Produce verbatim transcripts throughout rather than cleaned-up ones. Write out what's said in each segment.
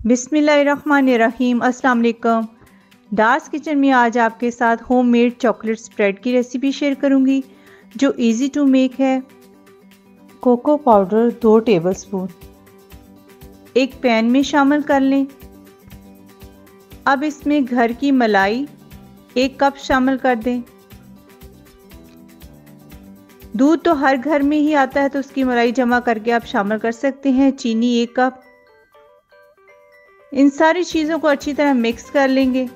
बिस्मिल्लाहिर्रहमानिर्रहीम। अस्सलाम वालेकुम। डार्स किचन में आज आपके साथ होममेड चॉकलेट स्प्रेड की रेसिपी शेयर करूंगी जो इजी टू मेक है। कोको पाउडर दो टेबलस्पून एक पैन में शामिल कर लें। अब इसमें घर की मलाई एक कप शामिल कर दें। दूध तो हर घर में ही आता है तो उसकी मलाई जमा करके आप शामिल कर सकते हैं। चीनी एक कप। इन सारी चीज़ों को अच्छी तरह मिक्स कर लेंगे।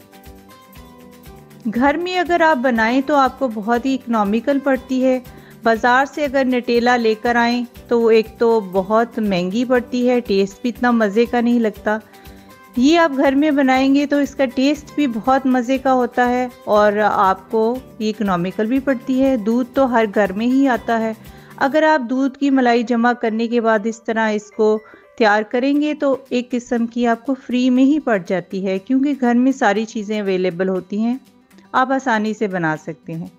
घर में अगर आप बनाएं तो आपको बहुत ही इकोनॉमिकल पड़ती है। बाज़ार से अगर नटेला लेकर आएं तो वो एक तो बहुत महंगी पड़ती है, टेस्ट भी इतना मज़े का नहीं लगता। ये आप घर में बनाएंगे तो इसका टेस्ट भी बहुत मज़े का होता है और आपको ये इकोनॉमिकल भी पड़ती है। दूध तो हर घर में ही आता है। अगर आप दूध की मलाई जमा करने के बाद इस तरह इसको तैयार करेंगे तो एक किस्म की आपको फ्री में ही पड़ जाती है, क्योंकि घर में सारी चीज़ें अवेलेबल होती हैं, आप आसानी से बना सकते हैं।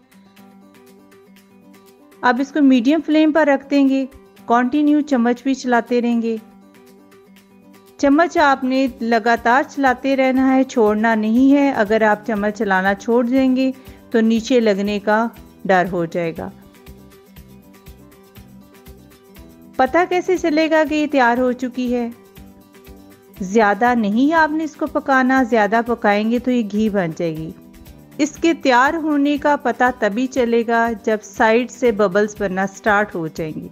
अब इसको मीडियम फ्लेम पर रख देंगे। कंटिन्यू चम्मच भी चलाते रहेंगे। चम्मच आपने लगातार चलाते रहना है, छोड़ना नहीं है। अगर आप चम्मच चलाना छोड़ देंगे तो नीचे लगने का डर हो जाएगा। पता कैसे चलेगा कि ये तैयार हो चुकी है? ज़्यादा नहीं आपने इसको पकाना, ज़्यादा पकाएंगे तो ये घी बन जाएगी। इसके तैयार होने का पता तभी चलेगा जब साइड से बबल्स बनना स्टार्ट हो जाएंगे।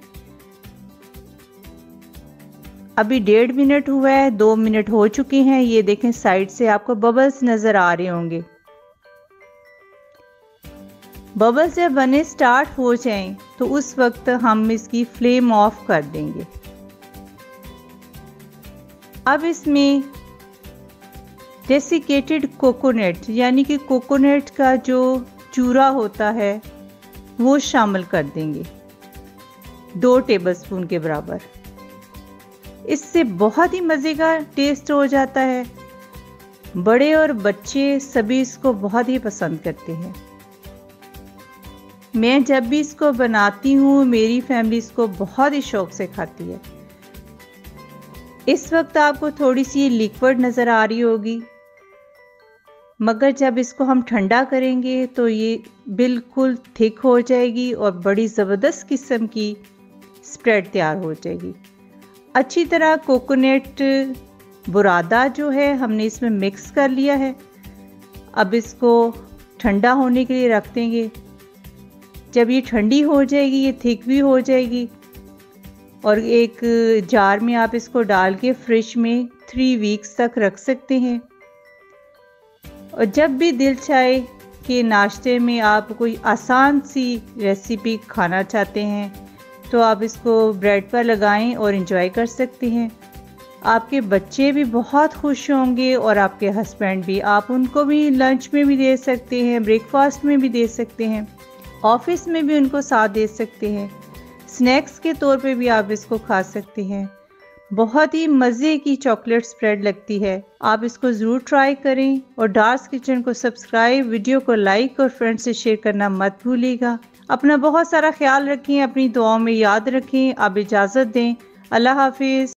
अभी डेढ़ मिनट हुआ है, दो मिनट हो चुके हैं। ये देखें साइड से आपको बबल्स नज़र आ रहे होंगे। बबल्स जब बने स्टार्ट हो जाएं तो उस वक्त हम इसकी फ्लेम ऑफ कर देंगे। अब इसमें डेसिकेटेड कोकोनट यानी कि कोकोनट का जो चूरा होता है वो शामिल कर देंगे, दो टेबलस्पून के बराबर। इससे बहुत ही मज़े का टेस्ट हो जाता है। बड़े और बच्चे सभी इसको बहुत ही पसंद करते हैं। मैं जब भी इसको बनाती हूँ मेरी फैमिली इसको बहुत ही शौक से खाती है। इस वक्त आपको थोड़ी सी लिक्विड नज़र आ रही होगी, मगर जब इसको हम ठंडा करेंगे तो ये बिल्कुल थिक हो जाएगी और बड़ी ज़बरदस्त किस्म की स्प्रेड तैयार हो जाएगी। अच्छी तरह कोकोनट बुरादा जो है हमने इसमें मिक्स कर लिया है। अब इसको ठंडा होने के लिए रख देंगे। जब ये ठंडी हो जाएगी ये थिक भी हो जाएगी और एक जार में आप इसको डाल के फ्रिज में थ्री वीक्स तक रख सकते हैं। और जब भी दिल चाहे कि नाश्ते में आप कोई आसान सी रेसिपी खाना चाहते हैं तो आप इसको ब्रेड पर लगाएं और एंजॉय कर सकते हैं। आपके बच्चे भी बहुत खुश होंगे और आपके हस्बैंड भी। आप उनको भी लंच में भी दे सकते हैं, ब्रेकफास्ट में भी दे सकते हैं, ऑफिस में भी उनको साथ दे सकते हैं, स्नैक्स के तौर पे भी आप इसको खा सकते हैं। बहुत ही मज़े की चॉकलेट स्प्रेड लगती है। आप इसको ज़रूर ट्राई करें और डार्स किचन को सब्सक्राइब, वीडियो को लाइक और फ्रेंड्स से शेयर करना मत भूलिएगा। अपना बहुत सारा ख्याल रखें, अपनी दुआओं में याद रखें। आप इजाज़त दें। अल्लाह हाफिज़।